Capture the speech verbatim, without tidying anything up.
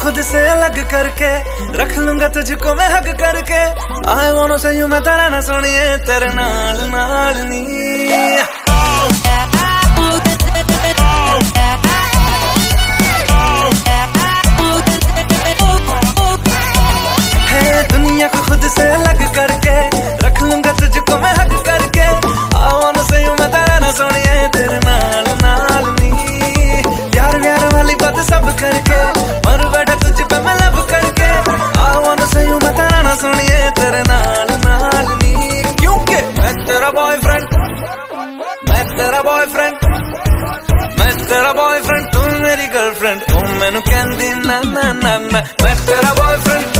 खुद से अलग करके रख लूंगा तुझको मैं हक करके। आई वांट से यू मैं तेरा ना सुनिए तेरे नाल नाल नी। दुनिया को खुद से अलग करके रख लूंगा तुझको मैं हक करके। आई वांट से यू मैं तेरा ना सुनिए तेरे नाल नाल नी। प्यार प्यार वाली बात सब करके मर बैठा तुझ पे मैं लब करके। आई वांट से यू मैं तेरा ना सुनिए तेरे नाल नाल नी। क्योंकि मैं तेरा बॉयफ्रेंड, मैं तेरा बॉयफ्रेंड, मैं तेरा बॉयफ्रेंड, तू मेरी गर्लफ्रेंड। तू मैनू कहंदी ना ना ना ना, मैं तेरा बॉयफ्रेंड।